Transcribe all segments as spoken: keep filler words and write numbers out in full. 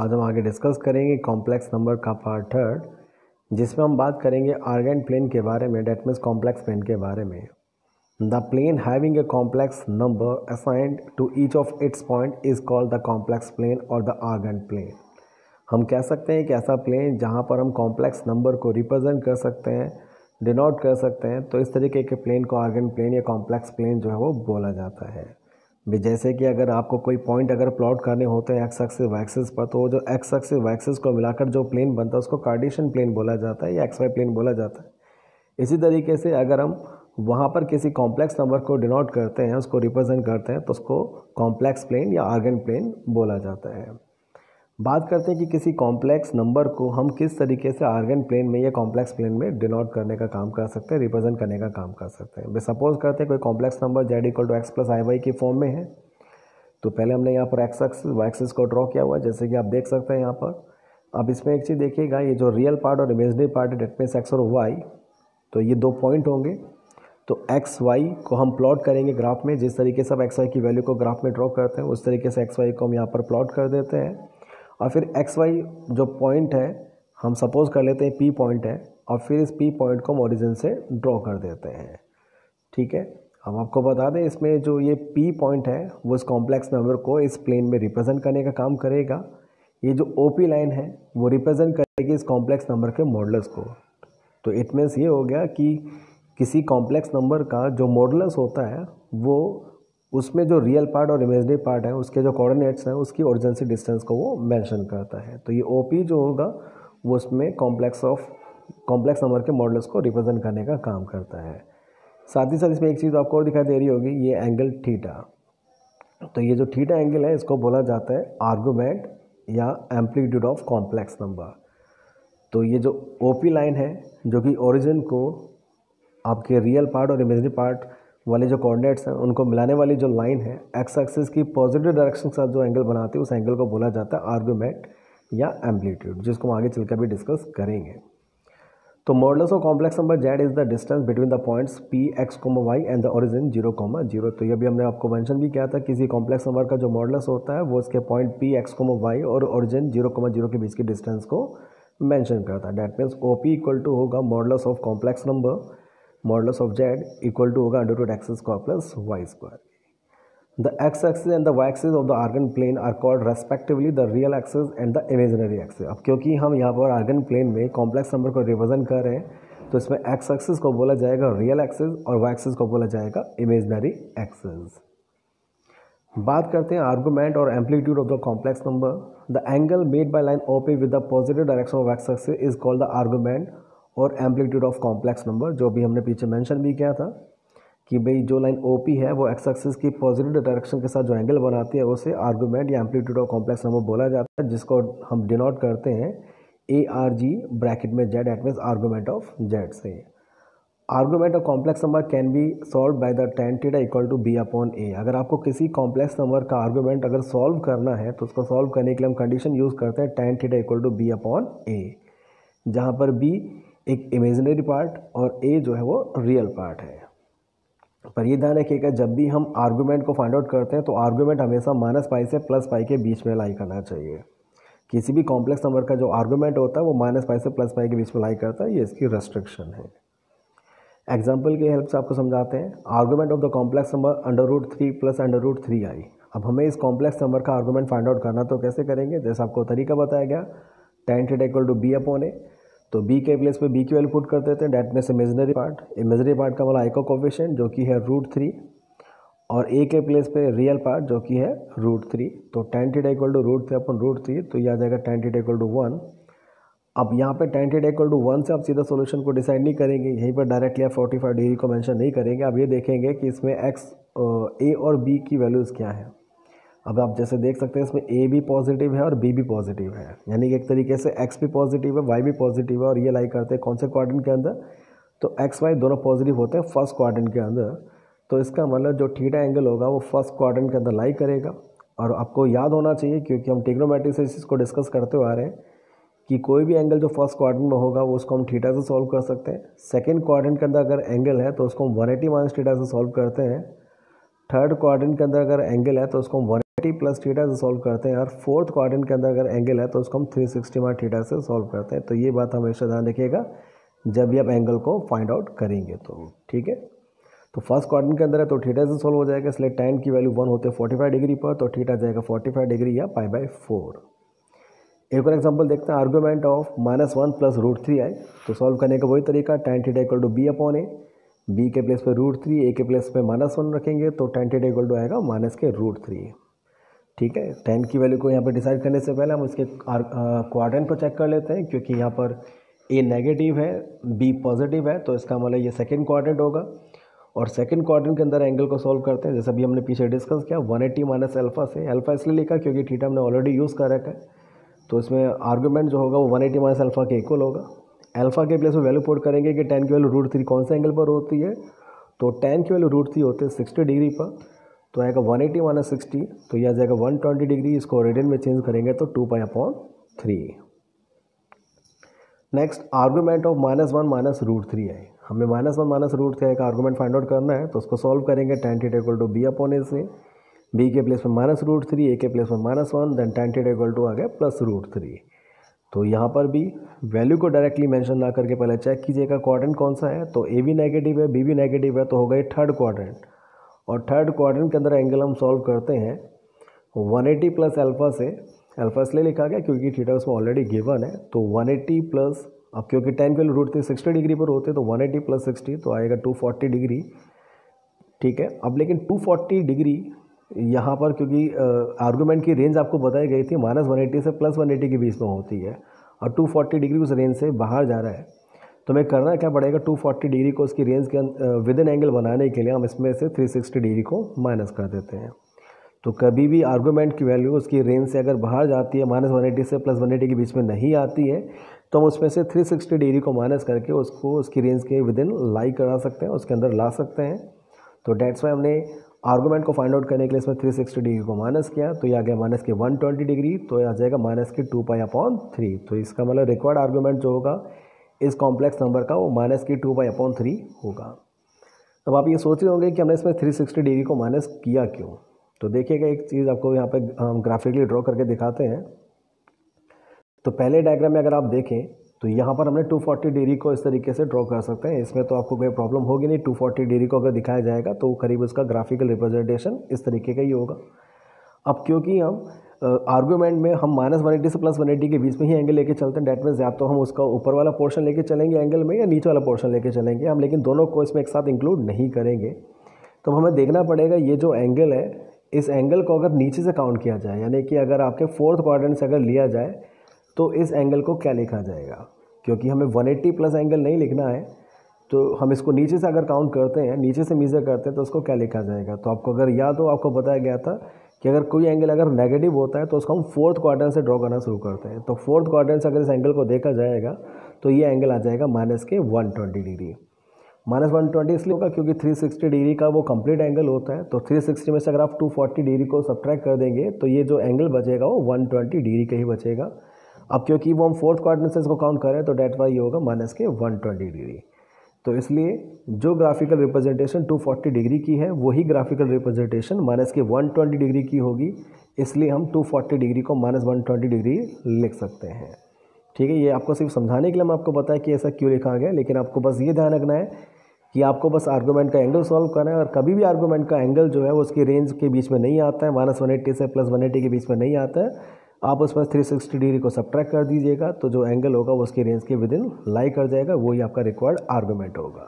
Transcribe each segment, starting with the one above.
आज हम आगे डिस्कस करेंगे कॉम्प्लेक्स नंबर का पार्ट थर्ड, जिसमें हम बात करेंगे आर्गेंट प्लेन के बारे में, डेट मीन्स कॉम्प्लेक्स प्लेन के बारे में। The plane having a complex number assigned to each of its point is called the complex plane और द आर्गेंट प्लेन। हम कह सकते हैं कि ऐसा प्लेन जहाँ पर हम कॉम्प्लेक्स नंबर को रिप्रेजेंट कर सकते हैं, डिनोट कर सकते हैं, तो इस तरीके के प्लेन को आर्गेंट प्लेन या कॉम्प्लेक्स प्लेन जो है वो बोला जाता है। भी जैसे कि अगर आपको कोई पॉइंट अगर प्लॉट करने होते हैं एक्स एक्सिस वाई एक्सिस पर, तो वो जो एक्स एक्सिस वाई एक्सिस को मिलाकर जो प्लेन बनता है उसको कार्टेशियन प्लेन बोला जाता है या एक्स वाई प्लेन बोला जाता है। इसी तरीके से अगर हम वहाँ पर किसी कॉम्प्लेक्स नंबर को डिनोट करते हैं, उसको रिप्रेजेंट करते हैं, तो उसको कॉम्प्लेक्स प्लेन या आर्गेंट प्लेन बोला जाता है। बात करते हैं कि किसी कॉम्प्लेक्स नंबर को हम किस तरीके से आर्गेंट प्लेन में या कॉम्प्लेक्स प्लेन में डिनोट करने का काम कर सकते हैं, रिप्रेजेंट करने का काम कर सकते हैं। सपोज करते हैं कोई complex number Z equal to X plus i Y की फॉर्म में है। तो पहले हमने यहाँ पर एक्स एक्सिस वाई एक्सिस को ड्रॉ किया हुआ है, जैसे कि आप देख सकते हैं यहाँ पर। अब इसमें एक चीज़ देखिएगा, ये जो रियल पार्ट और इमेजिनरी पार्ट है, डेट मीन्स एक्स और वाई, तो ये दो पॉइंट होंगे। तो एक्स वाई को हम प्लॉट करेंगे ग्राफ में, जिस तरीके से हम एक्स वाई की वैल्यू को ग्राफ में ड्रॉ करते हैं उस तरीके से एक्स वाई को हम यहाँ पर प्लॉट कर देते हैं। और फिर एक्स वाई जो पॉइंट है हम सपोज कर लेते हैं पी पॉइंट है, और फिर इस पी पॉइंट को हम ओरिजिन से ड्रॉ कर देते हैं। ठीक है, हम आपको बता दें इसमें जो ये पी पॉइंट है वो इस कॉम्प्लेक्स नंबर को इस प्लेन में रिप्रेजेंट करने का काम करेगा। ये जो ओ पी लाइन है वो रिप्रेजेंट करेगी इस कॉम्प्लेक्स नंबर के मॉडुलस को। तो इट मीन्स ये हो गया कि किसी कॉम्प्लेक्स नंबर का जो मॉडुलस होता है वो उसमें जो रियल पार्ट और इमेजिनरी पार्ट है उसके जो कोऑर्डिनेट्स हैं उसकी ओरिजिन से डिस्टेंस को वो मेंशन करता है। तो ये ओपी जो होगा वो उसमें कॉम्प्लेक्स ऑफ कॉम्प्लेक्स नंबर के मॉडुलस को रिप्रेजेंट करने का काम करता है। साथ ही साथ इसमें एक चीज़ आपको और दिखाई दे रही होगी, ये एंगल थीटा। तो ये जो थीटा एंगल है इसको बोला जाता है आर्गुमेंट या एम्पलीट्यूड ऑफ कॉम्प्लेक्स नंबर। तो ये जो ओपी लाइन है जो कि ओरिजिन को आपके रियल पार्ट और इमेजिनरी पार्ट वाले जो कोऑर्डिनेट्स हैं उनको मिलाने वाली जो लाइन है, एक्स एक्सिस की पॉजिटिव डायरेक्शन के साथ जो एंगल बनाती है उस एंगल को बोला जाता है आर्गुमेंट या एम्पलीट्यूड, जिसको हम आगे चलकर भी डिस्कस करेंगे। तो modulus of complex number Z is the distance between the points P X comma Y and the origin zero comma zero. तो ये भी हमने आपको मेंशन भी किया था, किसी कॉम्प्लेक्स नंबर का जो मॉडुलस होता है वो उसके point P X comma Y और ओरिजिन जीरो कोमा जीरो के बीच की डिस्टेंस को मेंशन करता है। That means O P equal to होगा modulus of complex number, modulus of Z equal to होगा under root X square plus Y square. The X axis and the Y axis of the Argand plane are called respectively the real axis and the imaginary axis. अब क्योंकि हम यहाँ पर Argand plane में complex number को represent कर रहे हैं तो इसमें एक्स एक्सिस को बोला जाएगा रियल एक्सिस और वाई एक्सिस को बोला जाएगा इमेजिनरी एक्सिस। बात करते हैं आर्गुमेंट और amplitude of the complex number. The angle made by line OP with the positive direction of X axis is called the argument और एम्पलीट्यूड ऑफ कॉम्प्लेक्स नंबर, जो भी हमने पीछे मेंशन भी किया था कि भाई जो लाइन ओपी है वो एक्स एक्सिस की पॉजिटिव डायरेक्शन के साथ जो एंगल बनाती है उसे आर्गुमेंट या एम्पलीट्यूड ऑफ कॉम्प्लेक्स नंबर बोला जाता है, जिसको हम डिनोट करते हैं ए आर जी ब्रैकेट में Z, that means argument of Z से। Argument of complex number can be solve by the tan theta equal to B upon A. अगर आपको किसी कॉम्प्लेक्स नंबर का आर्गुमेंट अगर सॉल्व करना है तो उसको सॉल्व करने के लिए हम कंडीशन यूज़ करते हैं tan theta equal to B upon A, जहाँ पर बी एक इमेजिनरी पार्ट और ए जो है वो रियल पार्ट है। पर ये ध्यान रखिएगा, जब भी हम आर्गुमेंट को फाइंड आउट करते हैं तो आर्गुमेंट हमेशा माइनस पाई से प्लस पाई के बीच में लाई करना चाहिए। किसी भी कॉम्प्लेक्स नंबर का जो आर्गुमेंट होता है वो माइनस पाई से प्लस पाई के बीच में लाई करता है, ये इसकी रेस्ट्रिक्शन है। एग्जाम्पल की हेल्प से आपको समझाते हैं। Argument of the complex number under root three plus under root three i. अब हमें इस कॉम्प्लेक्स नंबर का आर्गुमेंट फाइंड आउट करना, तो कैसे करेंगे, जैसे आपको तरीका बताया गया, tan theta equal to B upon A. तो b के प्लेस पे b की वैल्यू पुट कर देते हैं, that means imaginary part. Imaginary part का वाला आई का कोफिशिएंट जो कि है रूट थ्री, और a के प्लेस पे रियल पार्ट जो कि है रूट थ्री। तो tan theta equal to root three upon root three, तो ये आ जाएगा tan theta equal to one. अब यहाँ पे tan theta equal to one से आप सीधा सोल्यूशन को डिसाइड नहीं करेंगे, यहीं पर डायरेक्टली आप फोर्टी फाइव डिग्री को मेंशन नहीं करेंगे। अब ये देखेंगे कि इसमें x a और b की वैल्यूज़ क्या है। अब आप जैसे देख सकते हैं इसमें a भी पॉजिटिव है और b भी पॉजिटिव है, यानी कि एक तरीके से x भी पॉजिटिव है, y भी पॉजिटिव है, और ये लाई करते हैं कौन से क्वाड्रेंट के अंदर, तो x y दोनों पॉजिटिव होते हैं फर्स्ट क्वाड्रेंट के अंदर। तो इसका मतलब जो थीटा एंगल होगा वो फर्स्ट क्वाड्रेंट के अंदर लाई करेगा। और आपको याद होना चाहिए, क्योंकि हम ट्रिग्नोमेट्री से इस चीज़ को डिस्कस करते हुए आ रहे हैं कि कोई भी एंगल जो फर्स्ट क्वाड्रेंट में होगा वो उसको हम थीटा से सॉल्व कर सकते हैं। सेकेंड क्वाड्रेंट के अंदर अगर एंगल है तो उसको हम वन एटी माइनस थीटा से सॉल्व करते हैं। थर्ड क्वाड्रेंट के अंदर अगर एंगल है तो उसको हम वन एटी प्लस थीटा से सॉल्व करते हैं और फोर्थ क्वाड्रेंट के अंदर अगर एंगल है तो उसको हम थ्री सिक्सटी माइनस थीटा से सॉल्व करते हैं। तो ये बात हमेशा ध्यान रखिएगा जब भी आप एंगल को फाइंड आउट करेंगे तो, ठीक है। तो फर्स्ट क्वाड्रेंट के अंदर है तो थीटा से सॉल्व हो जाएगा, इसलिए tan की वैल्यू वन होते हैं फोर्टी फाइव डिग्री पर, तो थीटा जाएगा फोर्टी फाइव डिग्री या पाई बाई फोर। एक और एग्जांपल देखते हैं, argument of minus one plus root three i, तो सॉल्व करने का वही तरीका, tan theta equal to B upon A, B के प्लेस पे रूट थ्री, ए के प्लेस पे माइनस वन रखेंगे तो tan थीटा इक्वल टू आएगा माइनस के रूट थ्री, ठीक है। tan की वैल्यू को यहाँ पर डिसाइड करने से पहले हम इसके क्वाड्रेंट को चेक कर लेते हैं, क्योंकि यहाँ पर ए नेगेटिव है, बी पॉजिटिव है, तो इसका मतलब ये सेकेंड क्वाड्रेंट होगा। और सेकंड क्वाड्रेंट के अंदर एंगल को सॉल्व करते हैं, जैसा अभी हमने पीछे डिस्कस किया वन एटी माइनस अल्फा से, अल्फा इसलिए लिखा क्योंकि थीटा हमने ऑलरेडी यूज़ कर रखा है, तो इसमें आर्गूमेंट जो होगा वो वन एटी माइनस अल्फा के इक्वल होगा। अल्फा के प्लेस में वैल्यू पुट करेंगे कि tan की वैल्यू रूट थ्री कौन से एंगल पर होती है, तो tan की वैल्यू रूट थ्री होते हैं सिक्सटी डिग्री पर, तो आएगा वन एटी माइनस सिक्सटी, तो यह आ जाएगा वन ट्वेंटी डिग्री, इसको रेडियन में चेंज करेंगे तो two pi upon three. Next argument of minus one minus root three है, हमें minus one minus root three का आर्गूमेंट फाइंड आउट करना है, तो उसको सॉल्व करेंगे tan theta equal to B upon ए से, बी के प्लेस में माइनस रूट थ्री, ए के प्लेस में minus one, then tan theta equal to आ गया प्लस रूट थ्री। तो यहाँ पर भी वैल्यू को डायरेक्टली मेंशन ना करके पहले चेक कीजिएगा क्वाड्रेंट कौन सा है, तो ए भी नेगेटिव है, बी भी नेगेटिव है, तो हो गए थर्ड क्वाड्रेंट, और थर्ड क्वाड्रेंट के अंदर एंगल हम सॉल्व करते हैं वन एटी प्लस अल्फा से, अल्फा इसलिए लिखा गया क्योंकि थीटा उसमें ऑलरेडी गिवन है, तो वन एटी प्लस, अब क्योंकि tan की value root three sixty degree पर होते हैं तो वन एटी प्लस सिक्सटी तो आएगा टू फोर्टी डिग्री, ठीक है। अब लेकिन टू फोर्टी डिग्री यहाँ पर क्योंकि आर्गूमेंट की रेंज आपको बताई गई थी माइनस वन एटी से प्लस वन एटी के बीच में होती है, और टू फोर्टी डिग्री उस रेंज से बाहर जा रहा है, तो हमें करना क्या पड़ेगा, टू फोर्टी डिग्री को उसकी रेंज के विद इन एंगल बनाने के लिए हम इसमें से थ्री सिक्सटी डिग्री को माइनस कर देते हैं। तो कभी भी आर्गूमेंट की वैल्यू उसकी रेंज से अगर बाहर जाती है, माइनस वन एटी से प्लस वन एटी के बीच में नहीं आती है, तो हम उसमें से थ्री सिक्सटी डिग्री को माइनस करके उसको उसकी रेंज के विद इन लाई करा सकते हैं, उसके अंदर ला सकते हैं। तो डेट्स वाई हमने आर्गूमेंट को फाइंड आउट करने के लिए इसमें थ्री सिक्सटी डिग्री को माइनस किया, तो ये आ गया माइनस के वन ट्वेंटी डिग्री, तो ये आ जाएगा माइनस के टू पाई अपॉन थ्री। तो इसका मतलब रिक्वायर्ड आर्गूमेंट जो होगा इस कॉम्प्लेक्स नंबर का वो माइनस की टू पाई अपॉन थ्री होगा। अब आप ये सोच रहे होंगे कि हमने इसमें थ्री सिक्सटी डिग्री को माइनस किया क्यों, तो देखिएगा एक चीज़ आपको यहाँ पे हम ग्राफिकली ड्रॉ करके दिखाते हैं। तो पहले डायग्राम में अगर आप देखें तो यहाँ पर हमने टू फोर्टी डिग्री को इस तरीके से ड्रॉ कर सकते हैं, इसमें तो आपको कोई प्रॉब्लम होगी नहीं, टू फोर्टी डिग्री को अगर दिखाया जाएगा तो करीब उसका ग्राफिकल रिप्रेजेंटेशन इस तरीके का ही होगा। अब क्योंकि हम आर्गूमेंट में हम माइनस वन एटी से प्लस वन एटी के बीच में ही एंगल लेके चलते हैं, डेट मीन्स या तो हम उसका ऊपर वाला पोर्शन लेके चलेंगे एंगल में या नीचे वाला पोर्शन लेके चलेंगे हम, लेकिन दोनों को इसमें एक साथ इंक्लूड नहीं करेंगे। तो हमें देखना पड़ेगा ये जो एंगल है, इस एंगल को अगर नीचे से काउंट किया जाए, यानी कि अगर आपके फोर्थ क्वाड्रेंट से अगर लिया जाए तो इस एंगल को क्या लिखा जाएगा, क्योंकि हमें वन एटी प्लस एंगल नहीं लिखना है, तो हम इसको नीचे से अगर काउंट करते हैं, नीचे से मीजर करते हैं, तो उसको क्या लिखा जाएगा। तो आपको अगर याद हो, आपको बताया गया था कि अगर कोई एंगल अगर नेगेटिव होता है तो उसको हम फोर्थ क्वाड्रेंट से ड्रॉ करना शुरू करते हैं। तो फोर्थ क्वाड्रेंट से अगर इस एंगल को देखा जाएगा तो ये एंगल आ जाएगा माइनस के one twenty degree. Minus one twenty इसलिए होगा क्योंकि थ्री सिक्सटी डिग्री का वो कंप्लीट एंगल होता है, तो थ्री सिक्सटी में से अगर आप टू फोर्टी डिग्री को सब्ट्रैक्ट कर देंगे तो ये जो एंगल बचेगा वो वन ट्वेंटी डिग्री का ही बचेगा। अब क्योंकि वो हम फोर्थ क्वाड्रेंट से इसको काउंट करें तो डेट वाई ये होगा माइनस के वन ट्वेंटी डिग्री। तो इसलिए जो graphical representation two forty degree की है वही ग्राफिकल रिप्रेजेंटेशन माइनस के वन ट्वेंटी डिग्री की होगी, इसलिए हम टू फोर्टी डिग्री को माइनस वन ट्वेंटी डिग्री लिख सकते हैं। ठीक है, ये आपको सिर्फ समझाने के लिए मैं आपको बताया कि ऐसा क्यों लिखा गया, लेकिन आपको बस ये ध्यान रखना है कि आपको बस आर्गूमेंट का एंगल सॉल्व करना है, और कभी भी आर्गूमेंट का एंगल जो है वो उसकी रेंज के बीच में नहीं आता है, माइनस वन एट्टी से प्लस वन एट्टी के बीच में नहीं आता है। आप उसमें थ्री सिक्सटी डिग्री को सब्ट्रैक्ट कर दीजिएगा तो जो एंगल होगा वो उसकी रेंज के विद इन लाई कर जाएगा, वही आपका रिक्वायर्ड आर्गूमेंट होगा।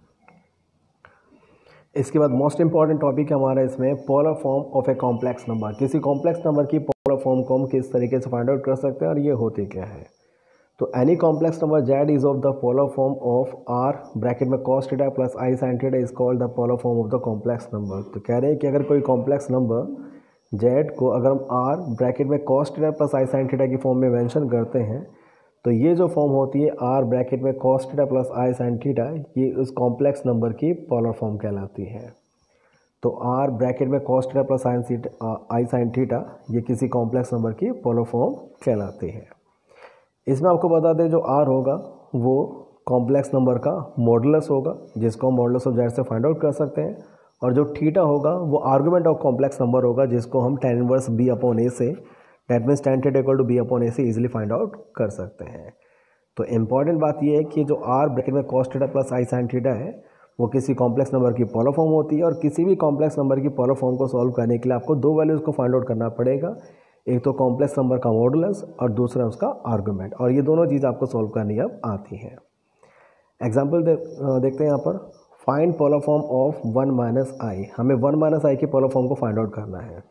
इसके बाद मोस्ट इंपॉर्टेंट टॉपिक है हमारा इसमें polar form of a complex number. किसी कॉम्प्लेक्स नंबर की पोलर फॉर्म को हम किस तरीके से फाइंड आउट कर सकते हैं और ये होती क्या है। तो any complex number Z is of the polar form of r bracket में cos theta plus i sine theta is called the polar form of the complex number. तो कह रहे हैं कि अगर कोई कॉम्प्लेक्स नंबर जेड को अगर हम आर ब्रैकेट में cos theta plus i sine theta की फॉर्म में मेंशन करते हैं तो ये जो फॉर्म होती है आर ब्रैकेट में cos theta plus i sine theta, ये उस कॉम्प्लेक्स नंबर की पोलर फॉर्म कहलाती है। तो आर ब्रैकेट में cos theta plus i sine theta ये किसी कॉम्प्लेक्स नंबर की पोलर फॉर्म कहलाती है। इसमें आपको बता दें जो आर होगा वो कॉम्प्लेक्स नंबर का मॉडुलस होगा, जिसको हम मॉडुलस ऑफ जेड से फाइंड आउट कर सकते हैं, और जो थीटा होगा वो आर्गुमेंट ऑफ कॉम्प्लेक्स नंबर होगा, जिसको हम टेन इनवर्स बी अपॉन ए से, that means tan theta equal to B upon ए से इजीली फाइंड आउट कर सकते हैं। तो इम्पॉर्टेंट बात ये है कि जो आर ब्रैकेट में cos theta plus i sine theta है वो किसी कॉम्प्लेक्स नंबर की पोलर फॉर्म होती है, और किसी भी कॉम्प्लेक्स नंबर की पोलर फॉर्म को सॉल्व करने के लिए आपको दो वैल्यूज़ को फाइंड आउट करना पड़ेगा, एक तो कॉम्प्लेक्स नंबर का मॉडुलस और दूसरा उसका आर्गुमेंट, और ये दोनों चीज़ आपको सॉल्व करनी अब आती है। एग्जाम्पल दे, देखते हैं यहाँ पर, find polar form of one minus i. हमें वन माइनस आई की पोलर फॉर्म को फाइंड आउट करना है।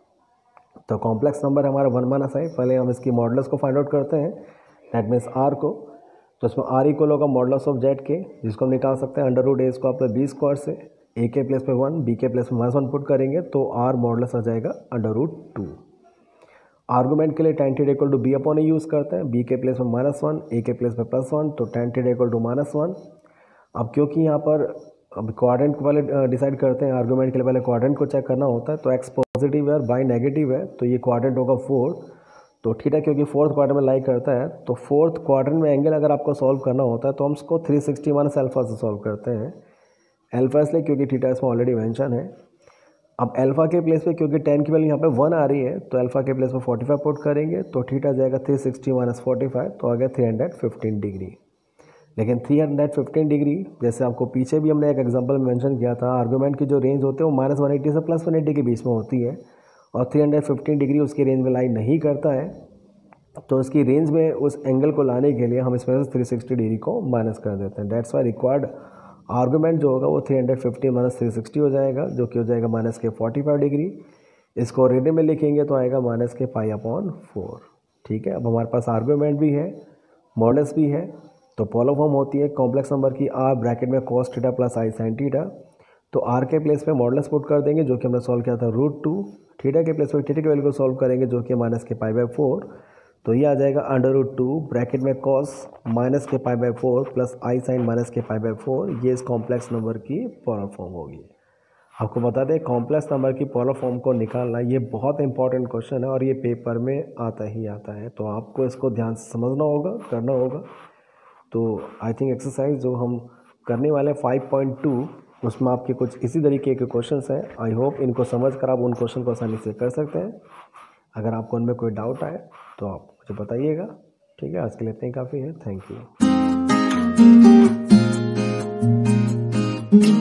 तो कॉम्प्लेक्स नंबर हमारा वन माइनस आई, पहले हम इसकी मॉडुलस को फाइंड आउट करते हैं, दैट मीन्स आर को। तो इसमें आर इक्वल होगा मॉडुलस ऑफ जेड के, जिसको हम निकाल सकते हैं under root a square plus b square से। ए के प्लेस पे वन, बी के प्लेस पे माइनस वन पुट करेंगे तो आर मॉडुलस आ जाएगा अंडर रूट टू। आर्गुमेंट के लिए tan theta equal to B upon a use करते हैं, बी के प्लेस में माइनस वन, ए के प्लेस में प्लस वन, तो tan theta equal to minus one. अब क्योंकि यहाँ पर अब क्वाड्रेंट को पहले डिसाइड करते हैं, आर्गुमेंट के लिए पहले क्वाड्रेंट को चेक करना होता है, तो एक्स पॉजिटिव है और बाई नेगेटिव है, तो ये क्वाड्रेंट होगा फोर। तो थीटा क्योंकि फोर्थ क्वाड्रेंट में लाई करता है, तो फोर्थ क्वाड्रेंट में एंगल अगर आपको सॉल्व करना होता है तो हम उसको थ्री सिक्सटी माइनस अल्फा से सॉल्व करते हैं। अल्फा इसलिए क्योंकि थीटा इसमें ऑलरेडी मेंशन है। अब अल्फा के प्लेस पे क्योंकि टेन की वैल्यू यहाँ पे वन आ रही है, तो अल्फा के प्लेस पे फोर्टी फाइव पुट करेंगे, तो थीटा जाएगा three sixty minus forty five, तो आ गया थ्री हंड्रेड फिफ्टीन डिग्री। लेकिन थ्री हंड्रेड फिफ्टीन डिग्री जैसे आपको पीछे भी हमने एक एग्जांपल में मेंशन किया था, आर्गुमेंट की जो रेंज होती है वो माइनस वन एट्टी से प्लस वन एट्टी के बीच में होती है, और थ्री हंड्रेड फिफ्टीन डिग्री उसकी रेंज में लाई नहीं करता है। तो इसकी रेंज में उस एंगल को लाने के लिए हम इसमें से थ्री सिक्सटी डिग्री को माइनस कर देते हैं। दैट्स वाई रिक्वायर्ड आर्गुमेंट जो होगा वो three hundred fifty minus three sixty हो जाएगा, जो कि हो जाएगा माइनस के फोर्टी फाइव डिग्री। इसको रेडियन में लिखेंगे तो आएगा माइनस के पाई अपॉन फोर। ठीक है, अब हमारे पास आर्गुमेंट भी है, मॉडल्स भी है, तो पोलर फॉर्म होती है कॉम्प्लेक्स नंबर की आर ब्रैकेट में cos theta plus i sine theta. तो आर के प्लेस पे मॉडल्स पुट कर देंगे जो कि हमने सॉल्व किया था रूट टू, थीटा के प्लेस पे थीटा की वैल्यू को सॉल्व करेंगे जो कि माइनस के पाई बाई फोर, तो ये आ जाएगा अंडर रूट टू ब्रैकेट में कॉस माइनस के pi by four plus i sine minus के पाई बाई फोर। ये इस कॉम्प्लेक्स नंबर की पोलर फॉर्म होगी। आपको बता दें कॉम्प्लेक्स नंबर की पोलर फॉर्म को निकालना ये बहुत इंपॉर्टेंट क्वेश्चन है और ये पेपर में आता ही आता है, तो आपको इसको ध्यान से समझना होगा, करना होगा। तो आई थिंक एक्सरसाइज जो हम करने वाले फाइव पॉइंट टू उसमें आपके कुछ इसी तरीके के क्वेश्चंस हैं। आई होप इनको समझ कर आप उन क्वेश्चन को आसानी से कर सकते हैं। अगर आपको उनमें कोई डाउट आए तो आप मुझे बताइएगा। ठीक है, आज के लिए इतना ही काफ़ी है। Thank you.